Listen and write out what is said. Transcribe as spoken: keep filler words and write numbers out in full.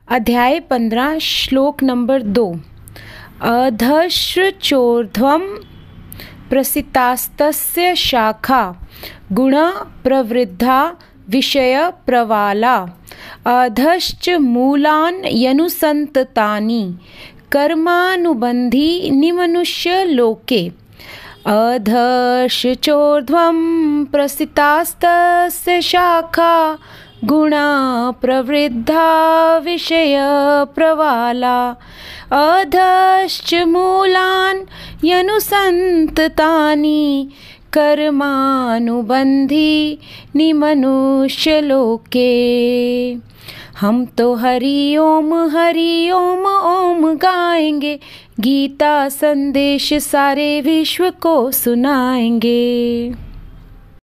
अध्याय पंद्रह श्लोक नंबर दो। अधश्चोर्ध्वं प्रसितास्तस्य शाखा गुण प्रवृद्धा विषय प्रवाला अधश्च मूलान् यनुसन्ततानि कर्मानुबन्धी निमनुष्य लोके। अधश्चोर्ध्वं प्रसितास्तस्य शाखा गुणा प्रवृद्धा विषय प्रवाला अधश्च मूलान् यनुसन्ततानि कर्मानुबन्धी निमनुष्यलोके। हम तो हरि ओम हरि ओम ओम गाएंगे, गीता संदेश सारे विश्व को सुनाएंगे।